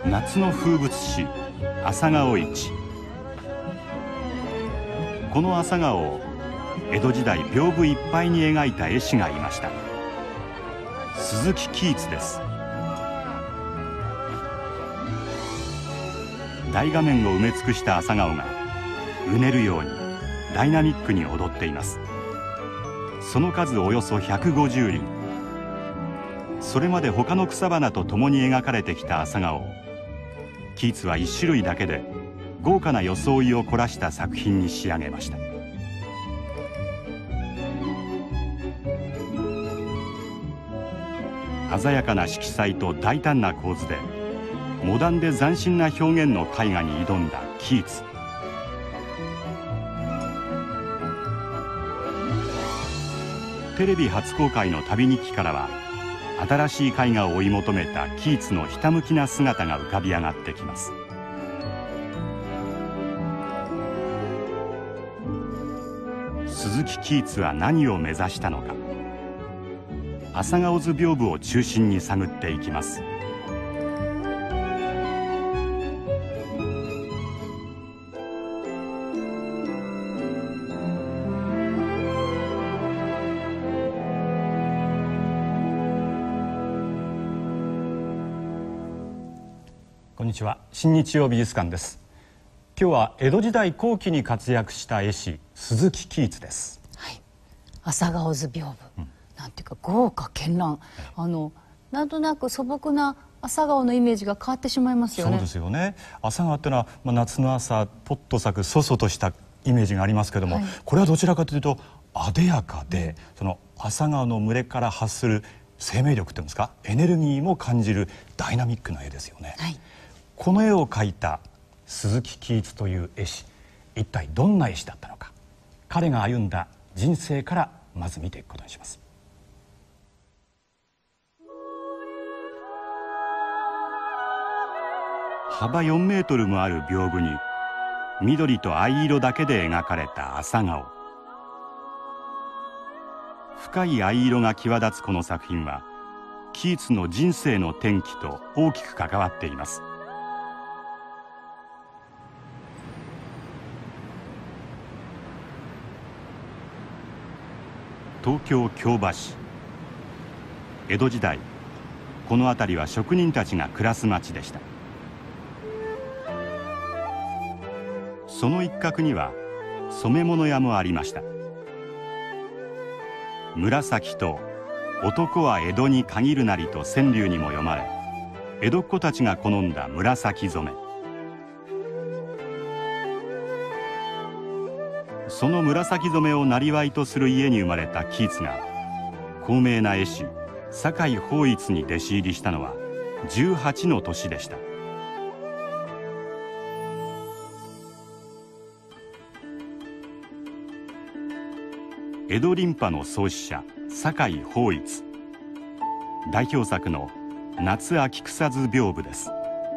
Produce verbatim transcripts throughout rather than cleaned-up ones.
夏の風物詩朝顔市。この朝顔を江戸時代屏風いっぱいに描いた絵師がいました。鈴木喜一です。大画面を埋め尽くした朝顔がうねるようにダイナミックに踊っています。その数およそひゃくごじゅうりん。それまで他の草花と共に描かれてきた朝顔を喜一はいっしゅるいだけで豪華な装いを凝らした作品に仕上げました。鮮やかな色彩と大胆な構図でモダンで斬新な表現の絵画に挑んだ喜一。テレビ初公開の旅日記からは新しい絵画を追い求めた喜一のひたむきな姿が浮かび上がってきます。鈴木喜一は何を目指したのか、朝顔図屏風を中心に探っていきます。 こんにちは。新日曜美術館です。今日は江戸時代後期に活躍した絵師鈴木喜一です。 はい、朝顔図屏風、うん、なんていうか豪華絢爛、はい、あのなんとなく素朴な朝顔のイメージが変わってしまいますよね。 そうですよね。朝顔っていうのは、まあ、夏の朝ポッと咲くそそとしたイメージがありますけども、はい、これはどちらかというとあでやかで、その朝顔の群れから発する生命力っていうんですか、エネルギーも感じるダイナミックな絵ですよね。はい、この絵を描いた鈴木喜一という絵師、一体どんな絵師だったのか、彼が歩んだ人生からまず見ていくことにします。 幅よんメートルもある屏風に緑と藍色だけで描かれた朝顔。深い藍色が際立つこの作品は喜一の人生の転機と大きく関わっています。東京京橋。江戸時代この辺りは職人たちが暮らす町でした。その一角には染め物屋もありました。紫と男は江戸に限るなりと川柳にも読まれ、江戸っ子たちが好んだ紫染め。その紫染めを生業とする家に生まれた喜一が高名な絵師酒井抱一に弟子入りしたのはじゅうはちの年でした。江戸琳派の創始者酒井抱一。代表作の夏秋草図屏風です。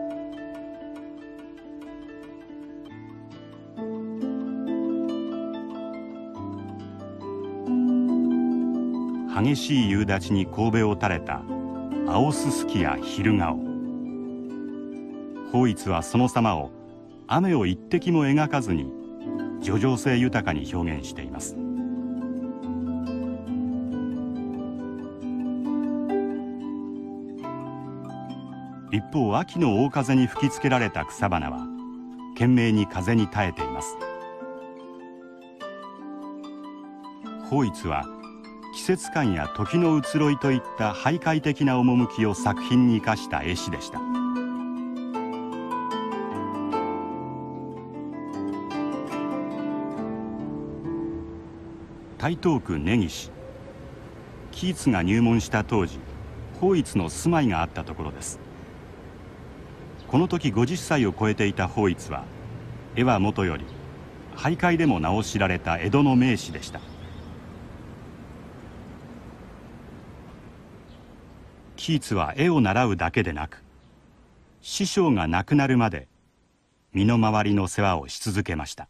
激しい夕立に頭を垂れた青すすきや昼顔。抱一はその様を雨を一滴も描かずに叙情性豊かに表現しています。一方、秋の大風に吹きつけられた草花は懸命に風に耐えています。抱一は季節感や時の移ろいといった俳諧的な趣を作品に生かした絵師でした。台東区根岸。喜一が入門した当時、抱一の住まいがあったところです。この時ごじゅっさいを超えていた抱一は絵はもとより俳諧でも名を知られた江戸の名士でした。喜一は絵を習うだけでなく、師匠が亡くなるまで身の回りの世話をし続けました。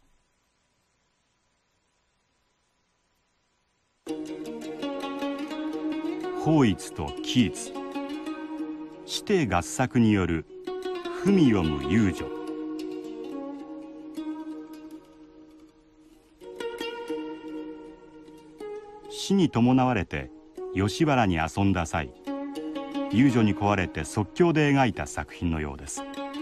抱一と喜一、師弟合作による文読む遊女。死に伴われて吉原に遊んだ際、遊女に壊れて即興で描いた作品のようです。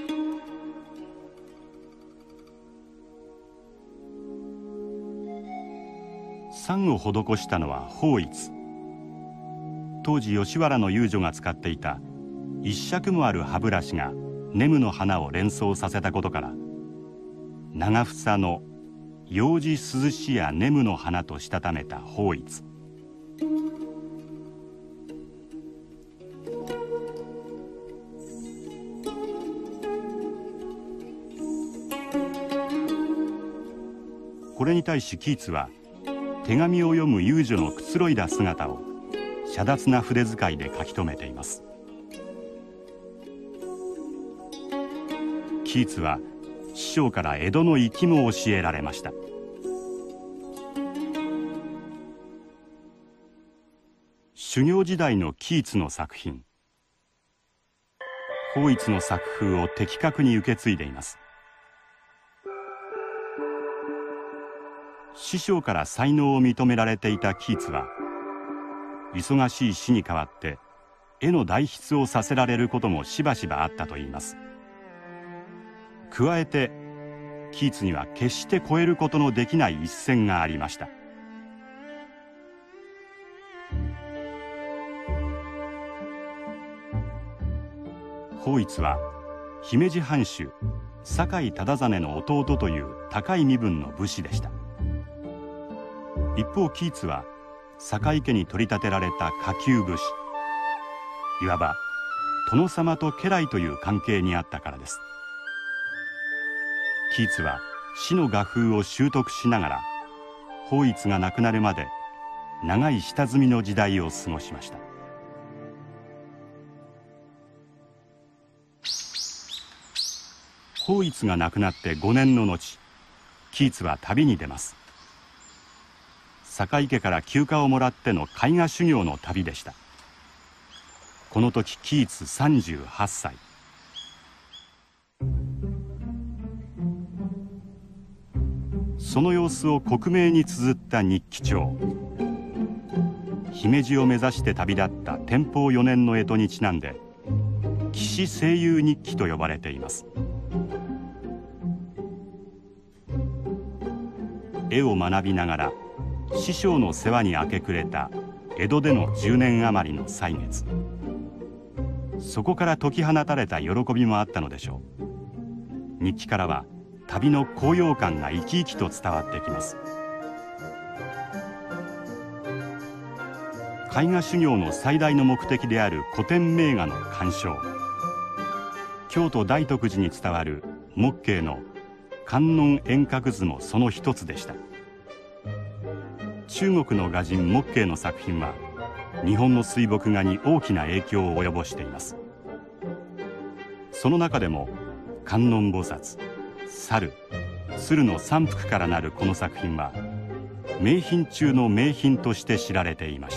賛を施したのは抱一。当時吉原の遊女が使っていた一尺もある歯ブラシがネムの花を連想させたことから、長房の楊枝涼しやネムの花としたためた抱一。これに対しキーツは手紙を読む遊女のくつろいだ姿を洒脱な筆使いで書き留めています。キーツは師匠から江戸の粋も教えられました。修行時代のキーツの作品、抱一の作風を的確に受け継いでいます。師匠から才能を認められていたキーツは、忙しい師に代わって絵の代筆をさせられることもしばしばあったといいます。加えてキーツには決して越えることのできない一線がありました。抱一は姫路藩主酒井忠真の弟という高い身分の武士でした。一方キーツは酒井家に取り立てられた下級武士、いわば殿様と家来という関係にあったからです。キーツは詩の画風を習得しながら抱一が亡くなるまで長い下積みの時代を過ごしました。抱一が亡くなってごねんの後、キーツは旅に出ます。酒井家から休暇をもらっての絵画修行の旅でした。この時キーツさんじゅうはっさい。その様子を克明に綴った日記帳。姫路を目指して旅立った天保よねんの干支にちなんで岸声優日記と呼ばれています。絵を学びながら師匠の世話に明け暮れた江戸でのじゅうねん余りの歳月、そこから解き放たれた喜びもあったのでしょう。日記からは旅の高揚感が生き生きと伝わってきます。絵画修行の最大の目的である古典名画の鑑賞、京都大徳寺に伝わる木慶の観音遠隔図もその一つでした。中国の画人木慶の作品は日本の水墨画に大きな影響を及ぼしています。その中でも観音菩薩、猿、鶴の三幅からなるこの作品は名品中の名品として知られていました。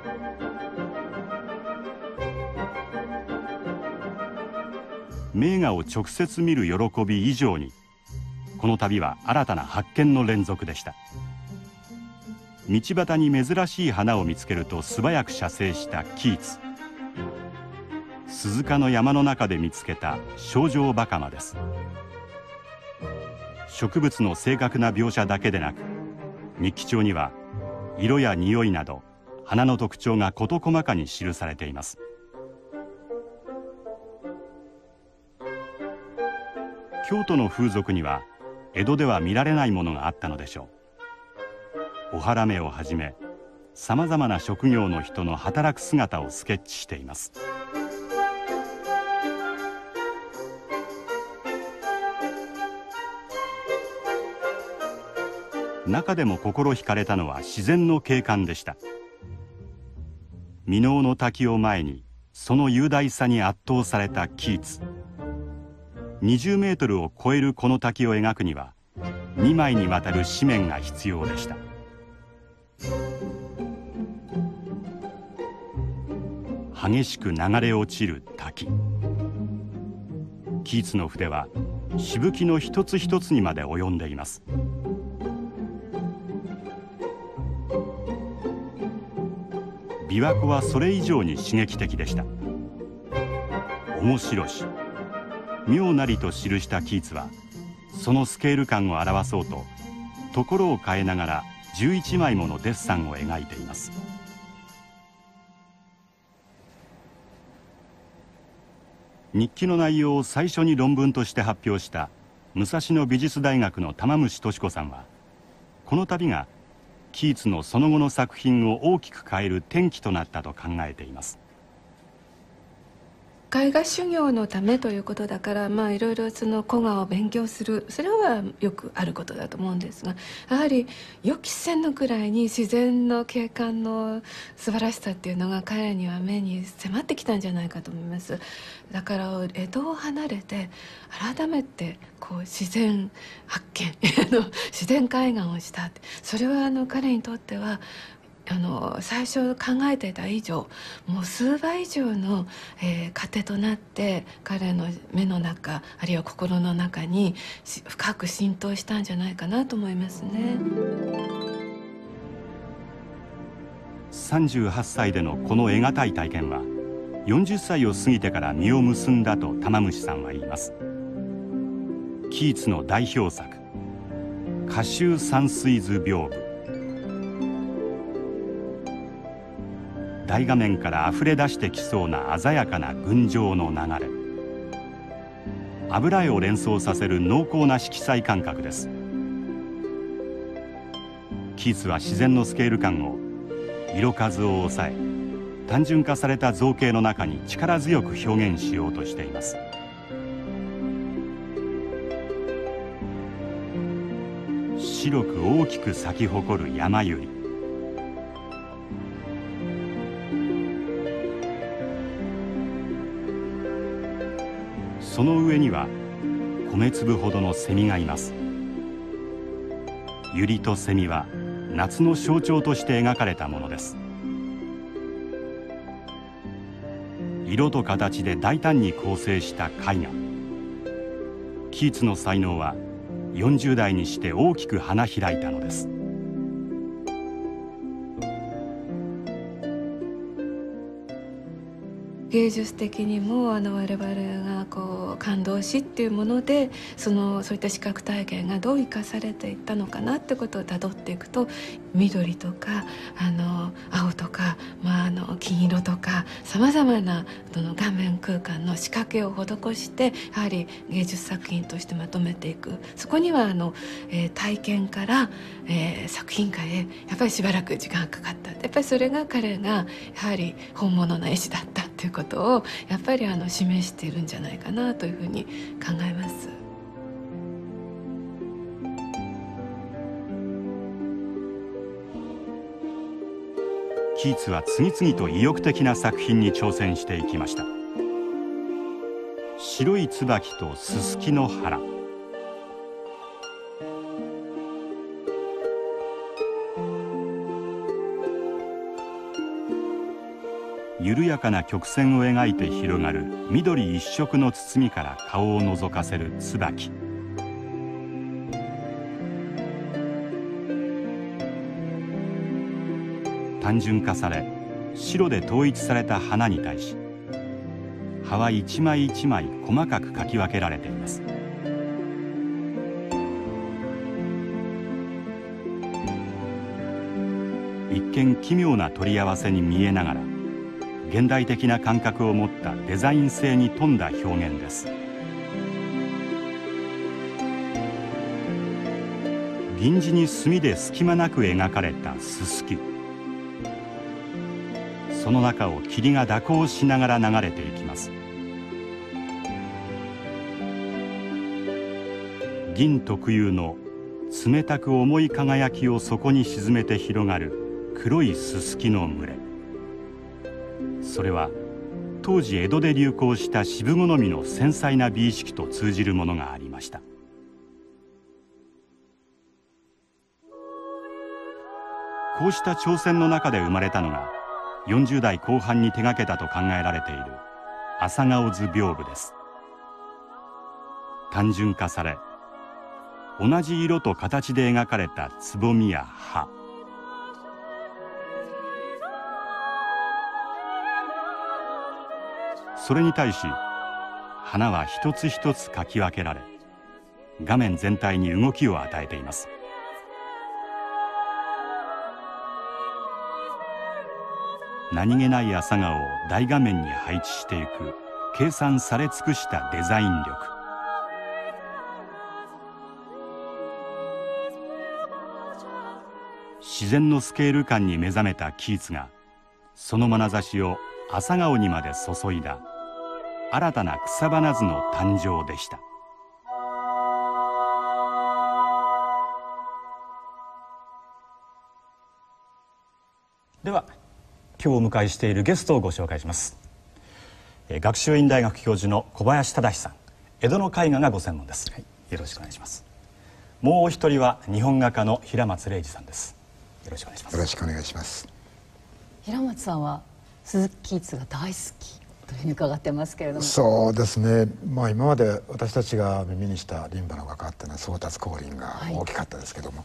名画を直接見る喜び以上に、この旅は新たな発見の連続でした。道端に珍しい花を見つけると素早く写生したキーツ。鈴鹿の山の中で見つけた清浄バカマです。植物の正確な描写だけでなく、日記帳には色や匂いなど花の特徴が事細かに記されています。京都の風俗には江戸では見られないものがあったのでしょう。お原目をはじめさまざまな職業の人の働く姿をスケッチしています。中でも心惹かれたのは自然の景観でした。箕面の滝を前にその雄大さに圧倒されたキーツ。にじゅうメートルを超えるこの滝を描くにはにまいにわたる紙面が必要でした。激しく流れ落ちる滝、 キーツの筆はしぶきの一つ一つにまで及んでいます。琵琶湖はそれ以上に刺激的でした。面白し妙なりと記したキーツは、そのスケール感を表そうとところを変えながらじゅういちまいものデッサンを描いています。日記の内容を最初に論文として発表した武蔵野美術大学の玉虫敏子さんは、この旅がキーツのその後の作品を大きく変える転機となったと考えています。 絵画修行のためということだから、まあいろいろその古画を勉強する、それはよくあることだと思うんですが、やはり予期せぬくらいに自然の景観の素晴らしさっていうのが彼には目に迫ってきたんじゃないかと思います。だから江戸を離れて改めてこう自然発見自然絵画をしたって、それはあの彼にとってはあの最初考えていた以上、もう数倍以上の、えー、糧となって彼の目の中、あるいは心の中に深く浸透したんじゃないかなと思いますね。 さんじゅうはっさいでのこの得難い体験はよんじゅっさいを過ぎてから実を結んだと玉虫さんは言います。キーツの代表作「夏秋山水図屏風」。大画面からあふれ出してきそうな鮮やかな群青の流れ、油絵を連想させる濃厚な色彩感覚です。キーツは自然のスケール感を色数を抑え、単純化された造形の中に力強く表現しようとしています。白く大きく咲き誇る山百合、その上には米粒ほどのセミがいます。百合とセミは夏の象徴として描かれたものです。色と形で大胆に構成した絵画。キーツの才能はよんじゅう代にして大きく花開いたのです。 芸術的にもあの我々がこう感動しっていうもので、そのそういった視覚体験がどう生かされていったのかなってことをたどっていくと、緑とかあの青とか、まあ、あの金色とかさまざまなその画面空間の仕掛けを施して、やはり芸術作品としてまとめていく。そこにはあの、えー、体験から、えー、作品化へやっぱりしばらく時間がかかった。やっぱりそれが彼がやはり本物の絵師だったということをやっぱりあの示しているんじゃないかなというふうに考えます。 キーツは次々と意欲的な作品に挑戦していきました。白い椿とススキの花、緩やかな曲線を描いて広がる緑一色の包みから顔を覗かせる椿、単純化され白で統一された花に対し、葉は一枚一枚細かく描き分けられています。一見奇妙な取り合わせに見えながら、現代的な感覚を持ったデザイン性に富んだ表現です。銀地に墨で隙間なく描かれたススキ、その中を霧が蛇行しながら流れていきます。銀特有の冷たく重い輝きをそこに沈めて広がる黒いススキの群れ、それは当時江戸で流行した渋好みの繊細な美意識と通じるものがありました。こうした挑戦の中で生まれたのがよんじゅう代後半に手がけたと考えられている朝顔図屏風です。 単純化され、同じ色と形で描かれたつぼみや葉、それに対し花は一つ一つ描き分けられ、画面全体に動きを与えています。何気ない朝顔を大画面に配置していく計算され尽くしたデザイン力。自然のスケール感に目覚めたキーツが、その眼差しを朝顔にまで注いだ新たな草花図の誕生でした。 では今日お迎えしているゲストをご紹介します。学習院大学教授の小林忠さん、江戸の絵画がご専門です、はい、よろしくお願いします。もうお一人は日本画家の平松礼二さんです。よろしくお願いします。 よろしくお願いします。 平松さんは鈴木キーツが大好きというふうに伺ってますけれども。 そうですね、まあ、今まで私たちが耳にした琳派の画家っていうのは宗達光琳が大きかったですけども、はい、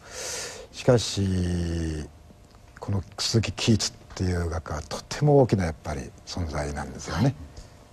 しかしこの鈴木キーツっていう画家はとても大きなやっぱり存在なんですよね、はい、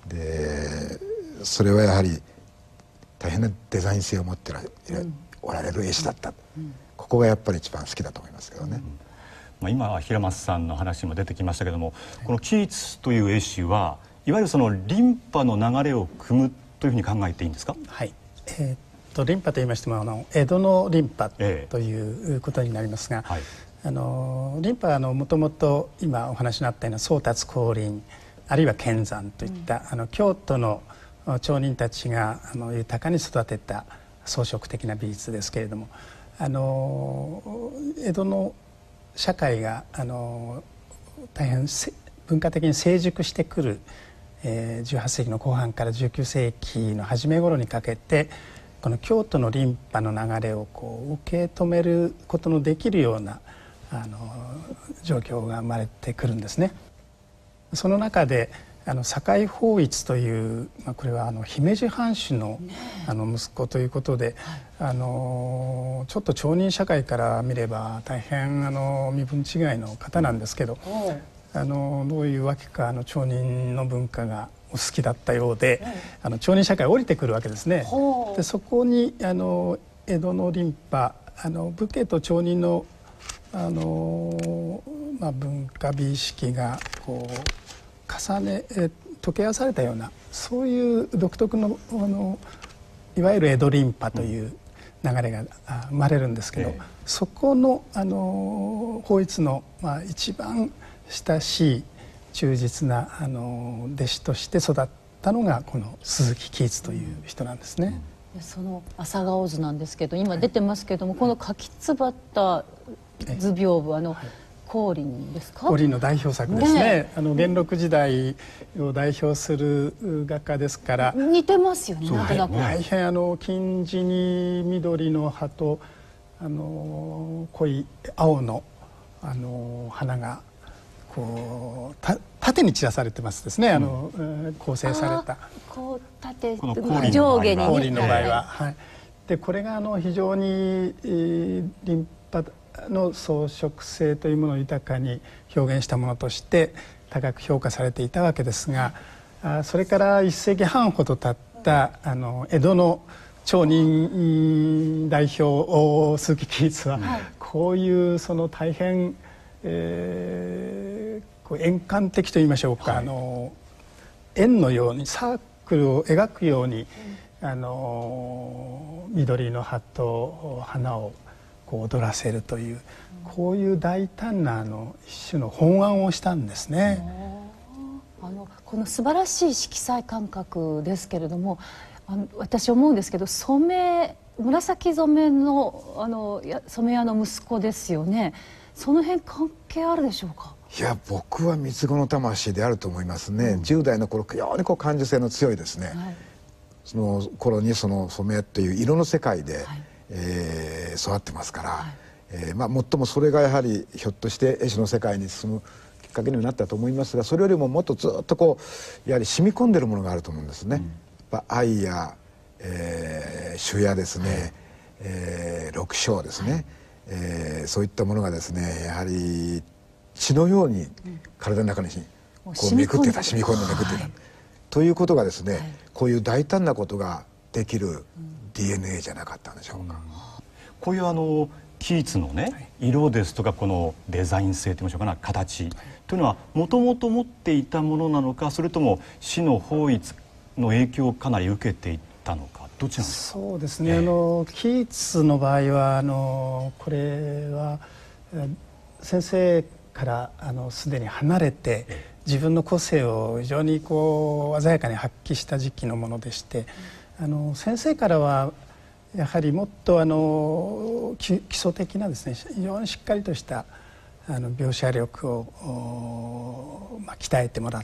でそれはやはり大変なデザイン性を持っておられる絵師だった、うん、ここがやっぱり一番好きだと思いますけどね、うん、 まあ、今平松さんの話も出てきましたけども、はい、このキーツという絵師はいわゆるその琳派の流れを組むというふうに考えていいんですか？ はい、えー、っと琳派といいましてもあの江戸の琳派ということになりますが、はい、あの琳派はもともと今お話になったような宗達光琳あるいは乾山といった、うん、あの京都の町人たちがあの豊かに育てた装飾的な美術ですけれども、あの江戸の社会があの大変文化的に成熟してくる、えー、じゅうはっせいきの後半からじゅうきゅうせいきの初め頃にかけてこの京都の琳派の流れをこう受け止めることのできるようなあの状況が生まれてくるんですね。その中であの堺法一という、まあ、これはあの姫路藩主の、あの息子ということで、はい、あのちょっと町人社会から見れば大変あの身分違いの方なんですけど、あのどういうわけかあの町人の文化がお好きだったようで、はい、あの町人社会降りてくるわけですね。でそこにあの江戸の琳派あの武家と町人のあの、まあ、文化美意識がこう重ねえ溶け合わされたようなそういう独特の、あのいわゆる江戸琳派という流れが生まれるんですけど、ええ、そこの、あの法一の、まあ、一番親しい忠実なあの弟子として育ったのがこの鈴木キーツという人なんですね。 うん、その朝顔図なんですけど今出てますけども、はい、このかきつばった図屏風、あの、はい、光琳ですか？ 光琳の代表作ですね。ね、あの元禄時代を代表する画家ですから似てますよね。なんとなく大変あの金地に緑の葉とあの濃い青のあの花がこうた縦に散らされてますですね。あの、うん、構成されたこう縦この上下にね。 光琳の場合は、はい、でこれがあの非常に、えー、琳派の装飾性というものを豊かに表現したものとして高く評価されていたわけですが、あそれからいっせいきはんほど経ったあの江戸の町人代表鈴木キーツは、はい、こういうその大変、えー、こう円環的といいましょうか、はい、あの円のようにサークルを描くように、うん、あの緑の葉と花をこう踊らせるという、こういう大胆なあの一種の本案をしたんですね。 あのこの素晴らしい色彩感覚ですけれども、あの私思うんですけど、染め紫染めのあの染め屋の息子ですよね。その辺関係あるでしょうか？ いや僕は三つ子の魂であると思いますね。うん、じゅう代の頃非常にこう感受性の強いですね。はい、その頃にその染めっていう色の世界で、はい、えー、育ってますから、はい、えーまあ、もっともそれがやはりひょっとして絵師の世界に進むきっかけにもなったと思いますが、それよりももっとずっとこうやはり染み込んでるものがあると思うんですね。うん、やっぱ愛や、ええー、朱やですね、はい、えー、緑青ですね、はい、えー、そういったものがですねやはり血のように体の中にこうめくってた、染み込んでめくってた、はい、ということがですね、はい、こういう大胆なことができる ディーエヌエー じゃなかったんでしょうか。うん、 こういうあのキーツのね、はい、色ですとかこのデザイン性といいましょうかな、形、はい、というのはもともと持っていたものなのか、それとも死の法律の影響をかなり受けていったのか、どちらなんですか。 そうですね、えー、あのキーツの場合はあのこれは先生からあのすでに離れて、えー、自分の個性を非常にこう鮮やかに発揮した時期のものでして、あの先生からはやはりもっとあの基礎的なですね、非常にしっかりとしたあの描写力を、まあ、鍛えてもらった。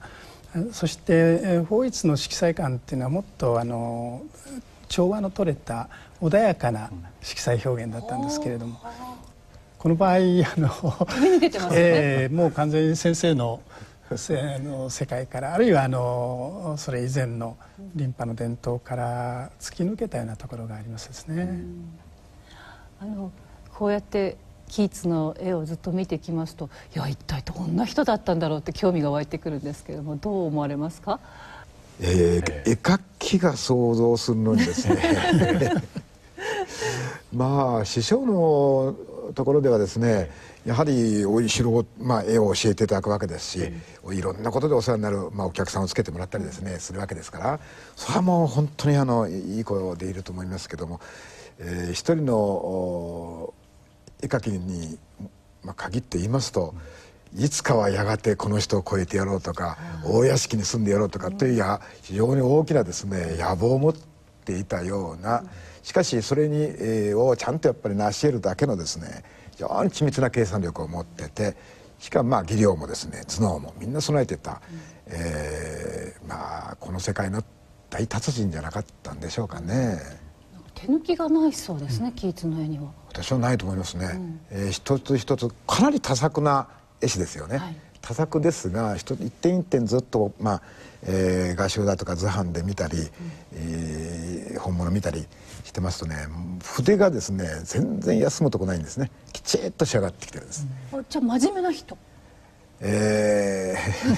そして法一の色彩感っていうのはもっとあの調和の取れた穏やかな色彩表現だったんですけれども、この場合あの飛び抜けてますね、 えー、もう完全に先生のの世界から、あるいはあのそれ以前のリンパの伝統から突き抜けたようなところがありますですね。うん、 あのこうやってキーツの絵をずっと見てきますと、いや一体どんな人だったんだろうって興味が湧いてくるんですけれども、どう思われますか。 えー、絵描きが想像するのにですねまあ師匠のところではですね、やはりお城を、まあ、絵を教えていただくわけですし、うん、いろんなことでお世話になる、まあ、お客さんをつけてもらったりですね、うん、するわけですから、それはもう本当にあのいい子でいると思いますけども、えー、一人の絵描きに、まあ、限って言いますと、うん、いつかはやがてこの人を超えてやろうとか、うん、大屋敷に住んでやろうとかというや非常に大きなですね野望を持っていたような、しかしそれに、えー、をちゃんとやっぱり成し得るだけのですね非常に緻密な計算力を持ってて、しかもまあ技量もですね頭脳もみんな備えてた、うん、えー、まあこの世界の大達人じゃなかったんでしょうかね。 手抜きがないそうですね、うん、キーツの絵には。 私はないと思いますね。うん、えー、一つ一つかなり多作な絵師ですよね。はい、多作ですが一点一点ずっと、まあえー、画集だとか図版で見たり、うん、えー、本物見たりしてますとね、筆がですね全然休むとこないんですね。きちっと仕上がってきてるんです。 うん、じゃあ真面目な人。 え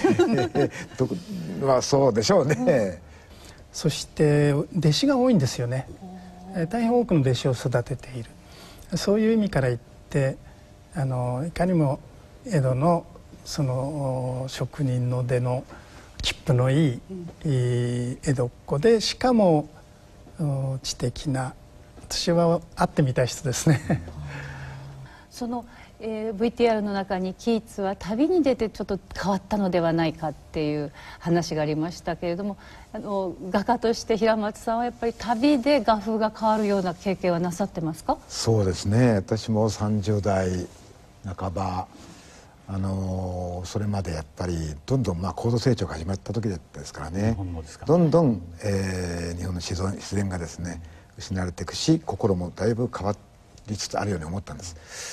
ー、まあそうでしょうね。うん、 そして弟子が多いんですよね。大変多くの弟子を育てている。そういう意味から言ってあのいかにも江戸のその職人の出の切符のいい、うん、江戸っ子で、しかも知的な、私は会ってみたい人ですね。 その、えー、ブイティーアール の中にキーツは旅に出てちょっと変わったのではないかっていう話がありましたけれども、あの画家として平松さんはやっぱり旅で画風が変わるような経験はなさってますか。 そうですね、私もさんじゅう代半ば、あのー、それまでやっぱりどんどん、まあ、高度成長が始まった時ですからね、どんどん、えー、日本の自然、自然がですね失われていくし、心もだいぶ変わりつつあるように思ったんです。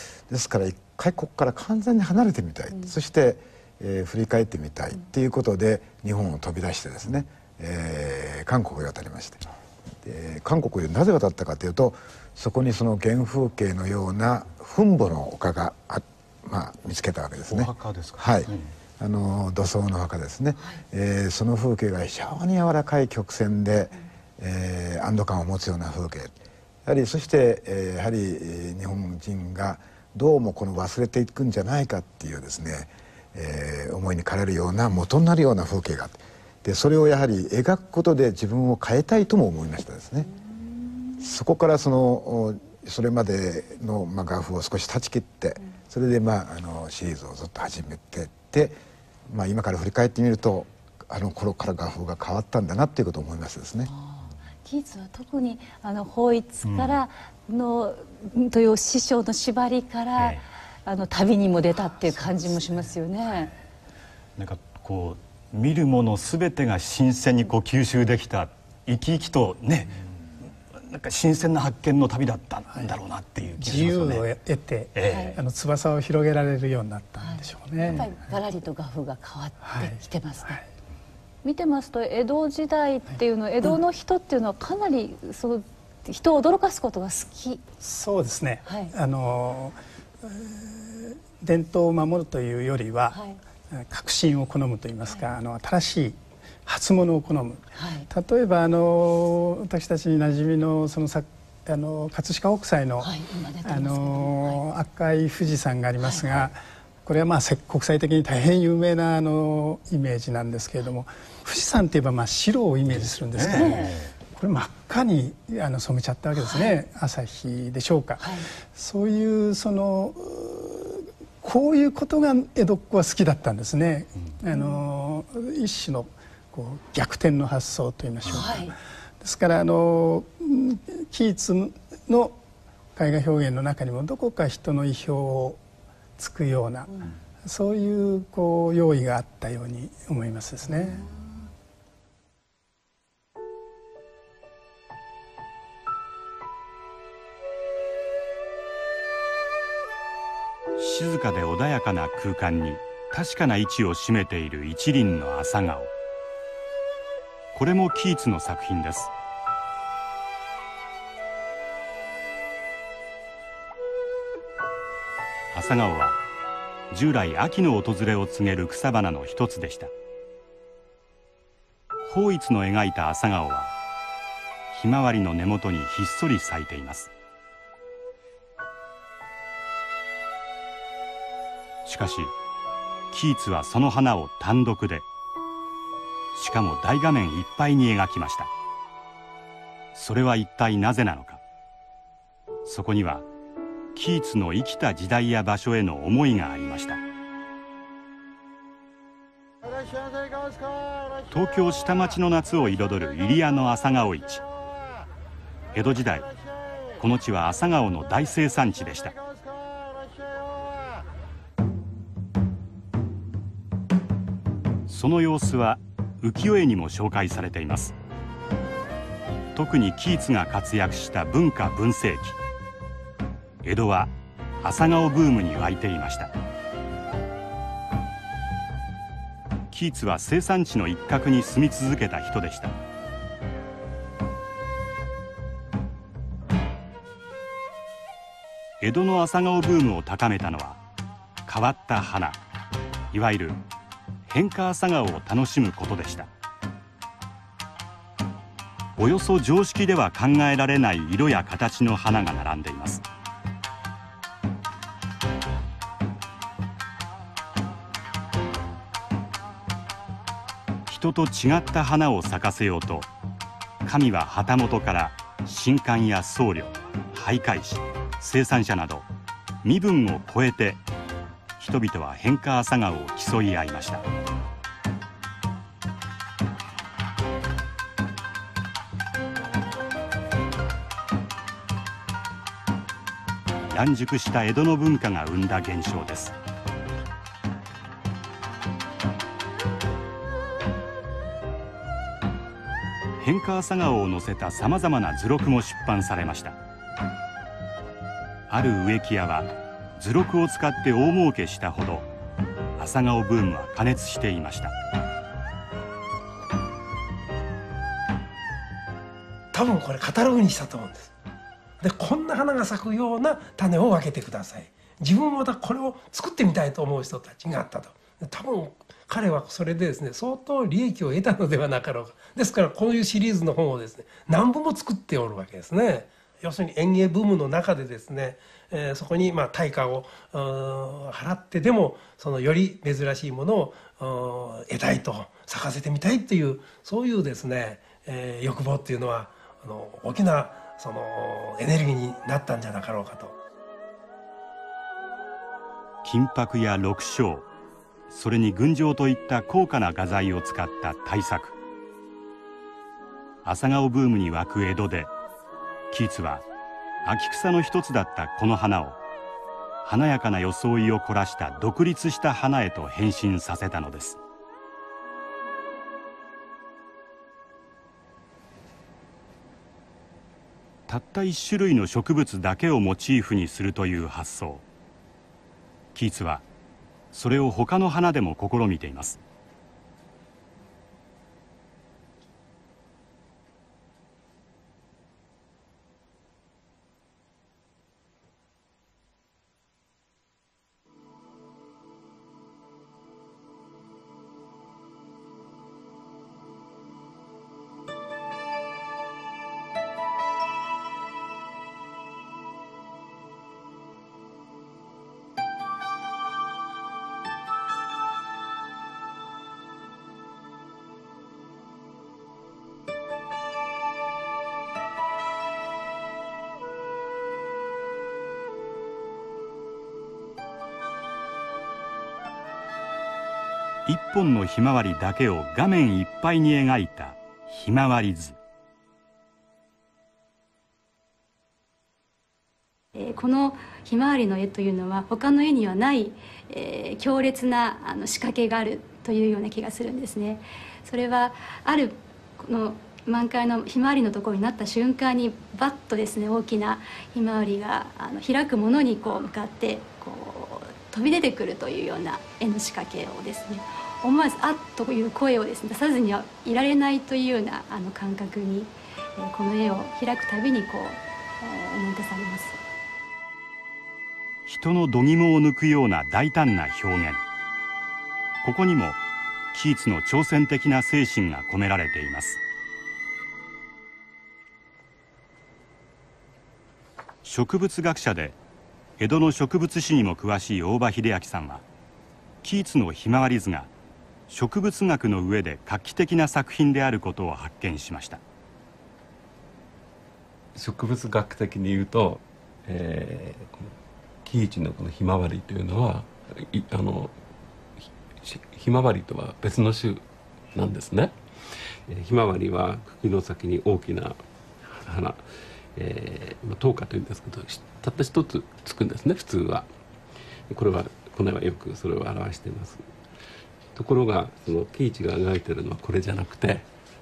ですから一回ここから完全に離れてみたい、うん、そして、えー、振り返ってみたいっていうことで日本を飛び出してですね、えー、韓国へ渡りまして、で韓国へなぜ渡ったかというと、そこにその原風景のような墳墓の丘があ、まあ、見つけたわけですね。 お墓ですか。 はい、うん、あの土葬の墓ですね。はい、えー、その風景が非常に柔らかい曲線で、えー、安堵感を持つような風景、やはりそして、えー、やはり、えー、日本人がどうもこの忘れていくんじゃないかっていうですね、えー、思いに駆られるような元になるような風景があって、でそれをやはり描くことで自分を変えたいとも思いましたですね。そこからそのそれまでの、まあ、画風を少し断ち切って、それで、まあ、あのシリーズをずっと始めてって、まあ、今から振り返ってみるとあの頃から画風が変わったんだなっていうことを思いますですね。 キーツは特にあの法一からの、うん、という師匠の縛りから、ええ、あの旅にも出たっていう感じもしますよね。 なんかこう見るもの全てが新鮮にこう吸収できた、生き生きとね、うん、なんか新鮮な発見の旅だったんだろうなっていう気がしますよね。 自由を得て、ええ、あの翼を広げられるようになったんでしょうね。 はい、やっぱりガラリと画風が変わってきてますね。はいはい、 見てますと江戸時代っていうのは、江戸の人っていうのはかなりそう人を驚かすことが好き。 そうですね、 はい、 あの伝統を守るというよりは、はい、革新を好むといいますか、はい、あの新しい初物を好む、はい、例えばあの私たちに馴染みのその作あの葛飾北斎の、はい、あの、はい、赤い富士山がありますが、はいはい、これはまあ国際的に大変有名なあのイメージなんですけれども、富士山といえばまあ白をイメージするんですけど、ね、これ真っ赤にあの染めちゃったわけですね、はい、朝日でしょうか、はい、そういうそのこういうことが江戸っ子は好きだったんですね、うん、あの一種のこう逆転の発想といいましょうか、はい、ですからあのキーツの絵画表現の中にもどこか人の意表をつくような、うん、そういうこう用意があったように思いますですね。 静かで穏やかな空間に確かな位置を占めている一輪の朝顔。これもキーツの作品です。朝顔は従来秋の訪れを告げる草花の一つでした。抱一の描いた朝顔はひまわりの根元にひっそり咲いています。しかしキーツはその花を単独で、しかも大画面いっぱいに描きました。それは一体なぜなのか。そこにはキーツの生きた時代や場所への思いがありました。東京下町の夏を彩る入谷の朝顔市。江戸時代、この地は朝顔の大生産地でした。その様子は浮世絵にも紹介されています。特にキーツが活躍した文化文世紀、江戸は朝顔ブームに沸いていました。キーツは生産地の一角に住み続けた人でした。江戸の朝顔ブームを高めたのは変わった花、いわゆる変化朝顔を楽しむことでした。およそ常識では考えられない色や形の花が並んでいます。人と違った花を咲かせようと、神は旗本から神官や僧侶、徘徊師、生産者など身分を超えて人々は変化朝顔を競い合いました。乱熟した江戸の文化が生んだ現象です。変化朝顔を載せたさまざまな図録も出版されました。ある植木屋は図録を使って大儲けしたほど朝顔ブームは過熱していました。 多分これカタログにしたと思うんです。でこんな花が咲くような種を分けてください。自分もまたこれを作ってみたいと思う人たちがあったと。多分彼はそれでですね相当利益を得たのではなかろうか。ですからこういうシリーズの本をですね何部も作っておるわけですね。要するに園芸ブームの中でですね、えー、そこにまあ対価を払ってでもそのより珍しいものを得たいと咲かせてみたいというそういうですね、えー、欲望っていうのはあの大きなそのエネルギーになったんじゃなかろうかと。 金箔や緑青、それに群青といった高価な画材を使った大作。朝顔ブームに沸く江戸でキーツは秋草の一つだったこの花を華やかな装いを凝らした独立した花へと変身させたのです。たった一種類の植物だけをモチーフにするという発想。キーツはそれを他の花でも試みています。 一本のひまわりだけを画面いっぱいに描いたひまわり図。 このひまわりの絵というのは他の絵にはない、えー、強烈なあの仕掛けがあるというような気がするんですね。それはあるこの満開のひまわりのところになった瞬間にバッとですね大きなひまわりがあの開くものにこう向かってこう飛び出てくるというような絵の仕掛けをですね思わず「あっ」という声をですね出さずにはいられないというようなあの感覚に、えー、この絵を開くたびにこう、えー、思い出されます。 人の度肝を抜くような大胆な表現。ここにもキーツの挑戦的な精神が込められています。植物学者で江戸の植物史にも詳しい大場秀明さんは、キーツのひまわり図が植物学の上で画期的な作品であることを発見しました。 植物学的に言うと、えー、このキーツのこのひまわりというのはあの ひ, ひまわりとは別の種なんですね。ひまわりは茎の先に大きな花、えー、糖花というんですけどたった一つつくんですね普通は。これはこの絵はよくそれを表しています。ところがそのキーツが描いているのはこれじゃなくて、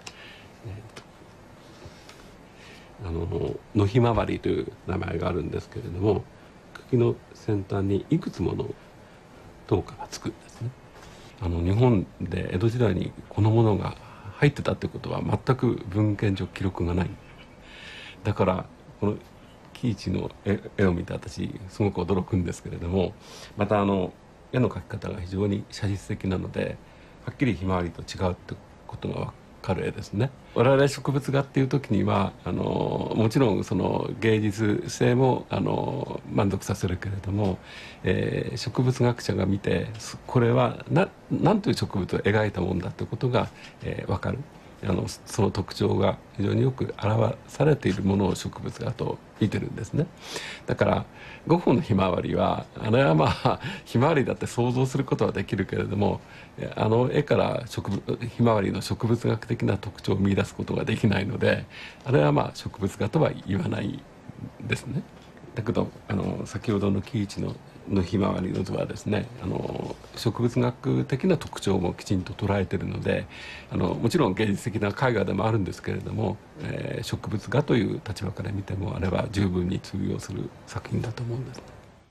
えー、あの野ひまわりという名前があるんですけれども、茎の先端にいくつもの糖花がつくんですね。あの日本で江戸時代にこのものが入ってたってことは全く文献上記録がない。だからこのキーツの 絵, 絵を見て私すごく驚くんですけれども、またあの絵の描き方が非常に写実的なのではっきりひまわりと違うってことが分かる絵ですね。我々植物画っていう時にはあのもちろんその芸術性もあの満足させるけれども、えー、植物学者が見てこれはな何という植物を描いたもんだってことが、えー、分かる。あのその特徴が非常によく表されているものを植物画と見てるんですね。だからゴッホのひまわりはあれはまあひまわりだって想像することはできるけれども、あの絵から植物ひまわりの植物学的な特徴を見出すことができないので、あれはまあ植物画とは言わないですね。だけどあの先ほどのキーツののひまわりの図はですね、あの植物学的な特徴もきちんと捉えているので、あのもちろん芸術的な絵画でもあるんですけれども、えー、植物画という立場から見てもあれは十分に通用する作品だと思うんですね。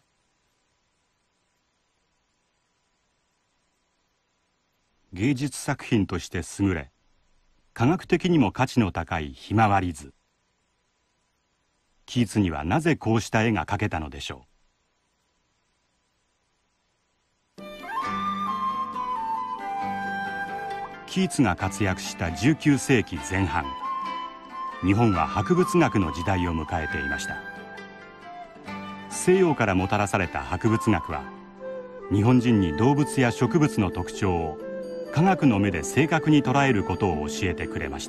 芸術作品として優れ、科学的にも価値の高いひまわり図。キーツにはなぜこうした絵が描けたのでしょう。キーツが活躍したじゅうきゅうせいきぜん半、日本は博物学の時代を迎えていました。西洋からもたらされた博物学は、日本人に動物や植物の特徴を科学の目で正確に捉えることを教えてくれました。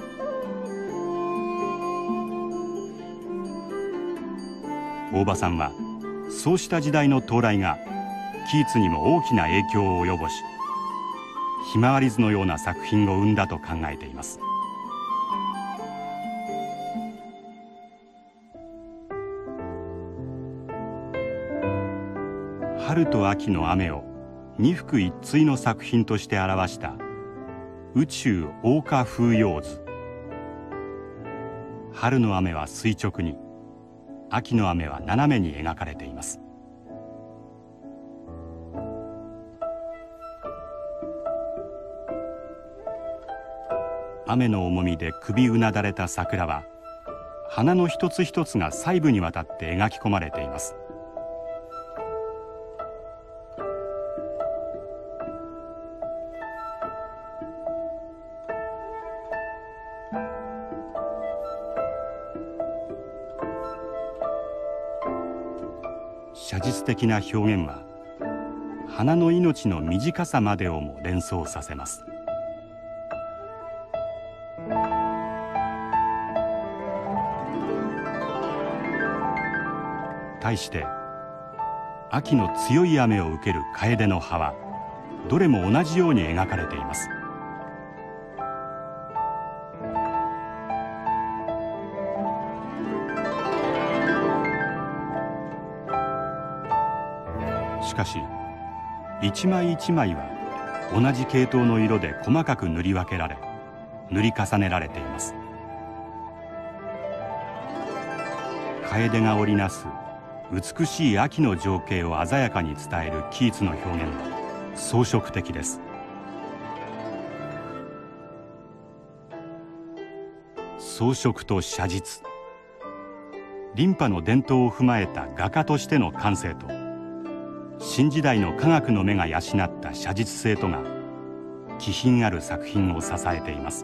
大場さんはそうした時代の到来がキーツにも大きな影響を及ぼし、ひまわり図のような作品を生んだと考えています。春と秋の雨を二幅一対の作品として表した宇宙桜花風葉図。春の雨は垂直に、秋の雨は斜めに描かれています。雨の重みで首うなだれた桜は、花の一つ一つが細部にわたって描き込まれています。写実的な表現は、花の命の短さまでをも連想させます。対して秋の強い雨を受ける楓の葉はどれも同じように描かれています。しかし一枚一枚は同じ系統の色で細かく塗り分けられ塗り重ねられています。楓が織りなす美しい秋の情景を鮮やかに伝えるキーツの表現は装飾的です。装飾と写実、琳派の伝統を踏まえた画家としての感性と新時代の科学の目が養った写実性とが気品ある作品を支えています。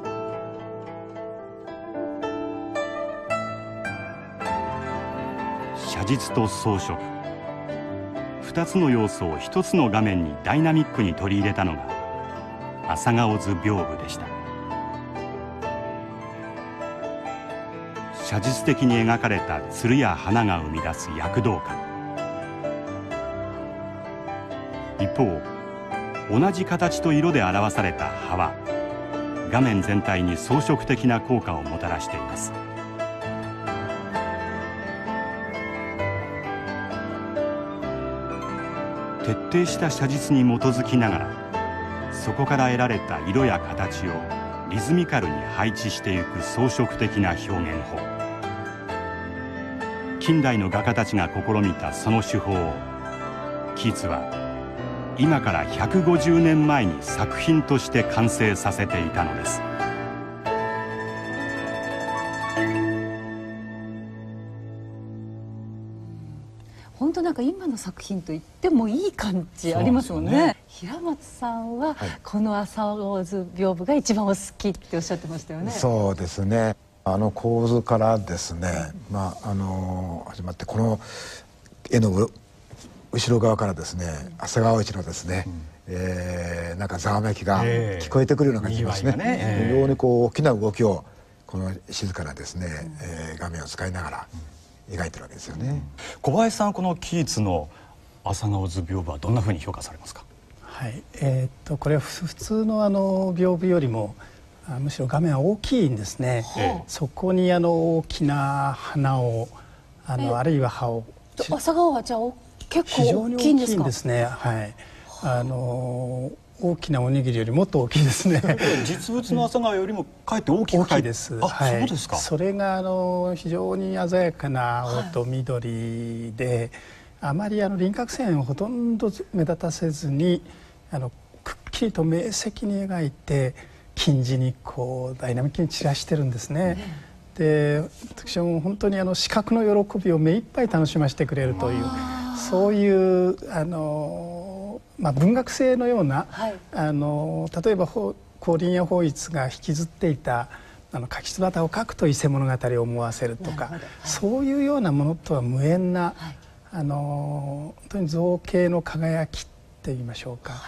写実と装飾、二つの要素を一つの画面にダイナミックに取り入れたのが朝顔図屏風でした。写実的に描かれた鶴や花が生み出す躍動感、一方同じ形と色で表された葉は画面全体に装飾的な効果をもたらしています。徹底した写実に基づきながらそこから得られた色や形をリズミカルに配置していく装飾的な表現法、近代の画家たちが試みたその手法をキーツは今からひゃくごじゅうねんまえに作品として完成させていたのです。 本当なんか今の作品と言ってもいい感じありますもんね。ね、平松さんは、はい、この朝顔図屏風が一番お好きっておっしゃってましたよね。 そうですね、あの構図からですね、まああの始まってこの絵の後ろ側からですね、朝顔市のですね、うん、えー、なんかざわめきが聞こえてくるような感じしますね。えー、非常にこう大きな動きをこの静かなですね、うん、えー、画面を使いながら描いてるわけですよね。うん、 小林さん、このキーツの朝顔図屏風はどんなふうに評価されますか？ はい、えー、っとこれは普通のあの屏風よりもむしろ画面は大きいんですね。ええ、そこにあの大きな花をあのあるいは葉を、 朝顔はじゃあ結構大きいんですか？非常に大きいんですね。はい、あの大きなおにぎりよりもっと大きいですね。 実物の朝顔よりもかえって大きく大きいです。 あ、はい、そうですか。 それがあの非常に鮮やかな青と緑で、はい、あまりあの輪郭線をほとんど目立たせずにあのくっきりと明晰に描いて金地にこうダイナミックに散らしてるんですね。で、私はもう本当にあの視覚の喜びを目いっぱい楽しませてくれるという、そういうあの、まあ、文学性のような、はい、あの例えば光琳や抱一が引きずっていたあの柿椿を描くと伊勢物語を思わせるとか、はい、そういうようなものとは無縁な、はい、あの本当に造形の輝きって言いましょうか、はい、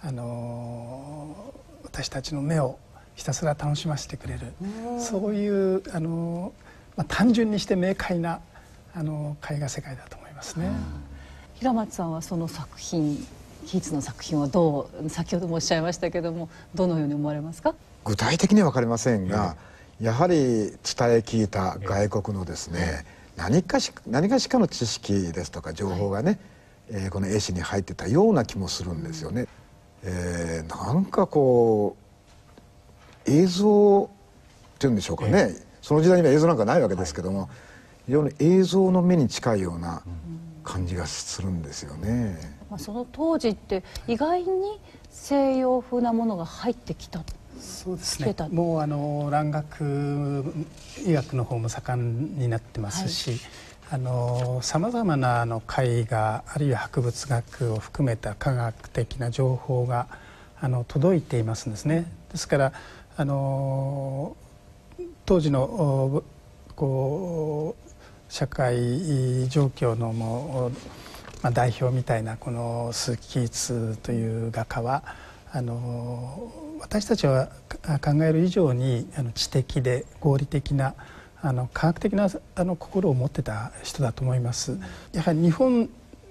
あの私たちの目をひたすら楽しませてくれる、そういうあの、まあ、単純にして明快なあの絵画世界だと思いますね。 平松さんはその作品、キーツの作品はどう、先ほどもおっしゃいましたけども、どのように思われますか？ 具体的には分かりませんが、うん、やはり伝え聞いた外国のですね、うん、何かし何かしかの知識ですとか情報がね、はい、えー、この絵師に入ってたような気もするんですよね。えー、なんかこう映像っていうんでしょうかね、えー、その時代には映像なんかないわけですけども、はい、非常に映像の目に近いような感じがするんですよね。 まあ、その当時って意外に西洋風なものが入ってきた。 そうですね、もうあの蘭学医学の方も盛んになってますし、さまざまなあの絵画あるいは博物学を含めた科学的な情報があの届いていますんですね。ですからあの当時のこう社会状況のもう、まあ、代表みたいなこの鈴木キーツという画家はあの私たちは考える以上にあの知的で合理的なあの科学的なあの心を持ってた人だと思います。やはり日本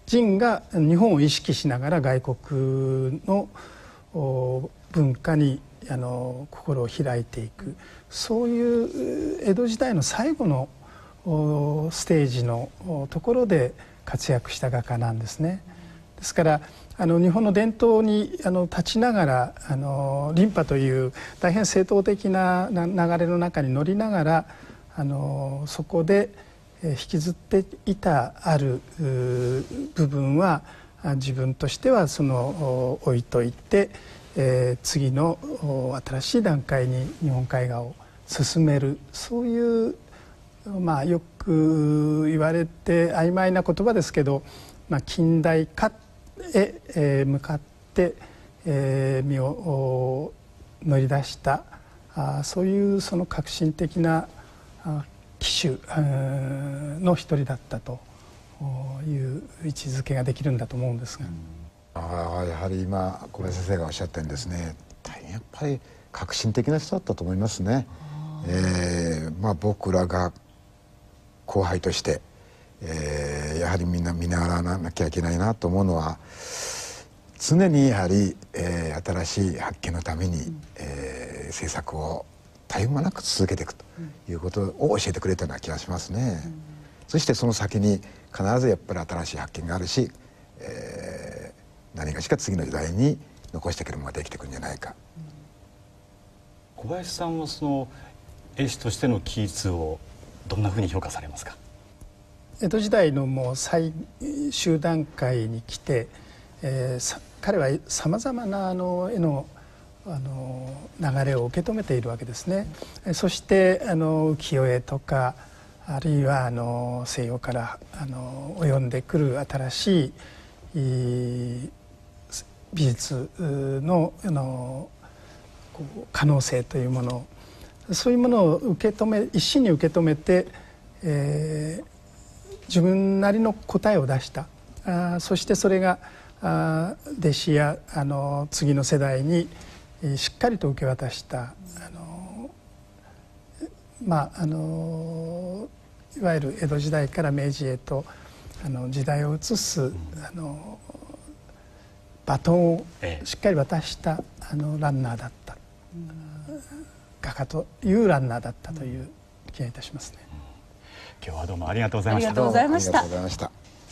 人が日本を意識しながら外国の文化にあの心を開いていく、そういう江戸時代の最後のステージのところで活躍した画家なんですね。ですからあの日本の伝統にあの立ちながらあの琳派という大変正統的な流れの中に乗りながらあのそこで引きずっていたある部分は自分としてはその置いといて、えー、次の新しい段階に日本絵画を進める、そういうまあよく言われて曖昧な言葉ですけど、まあ、近代化へ、えー、向かって、えー、身を乗り出したあそういうその革新的な旗手の一人だったという位置づけができるんだと思うんですが、 ああやはり今小林先生がおっしゃったようにですね、大変やっぱり革新的な人だったと思いますね。えーまあ、僕らが後輩として、えー、やはりみんな見習わなきゃいけないなと思うのは、常にやはり、えー、新しい発見のために、うんえー、制作を絶え間なく続けていくということを教えてくれたような気がしますね。うん、そしてその先に必ずやっぱり新しい発見があるし、えー、何かしか次の時代に残していけるものができてくるんじゃないか。 小林さんはその絵師としてのキーツをどんなふうに評価されますか？ 江戸時代のもう最終段階に来て、えー、彼はさまざまなあの絵のあの流れを受け止めているわけですね。そしてあの浮世絵とかあるいはあの西洋からあの及んでくる新しい美術のあのこう可能性というもの、そういうものを受け止め一身に受け止めて、えー、自分なりの答えを出した。あそしてそれがあ弟子やあの次の世代にしっかりと受け渡した。あのまああのいわゆる江戸時代から明治へとあの時代を移すあのバトンをしっかり渡したあのランナーだった、うん、画家というランナーだったという気がいたしますね。 うん、今日はどうもありがとうございました。 ありがとうございました。 ありがとうございました。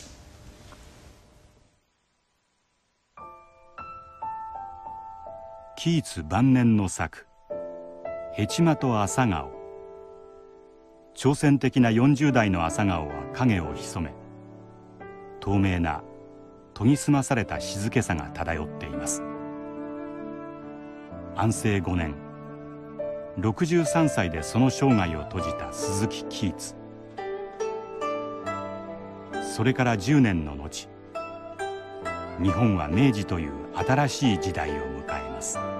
キーツ晩年の作「ヘチマと朝顔」。挑戦的なよんじゅう代の朝顔は影を潜め、透明な研ぎ澄まされた静けさが漂っています。安政ごねん、ろくじゅうさんさいでその生涯を閉じた鈴木キーツ。それからじゅうねんの後、日本は明治という新しい時代を迎えます。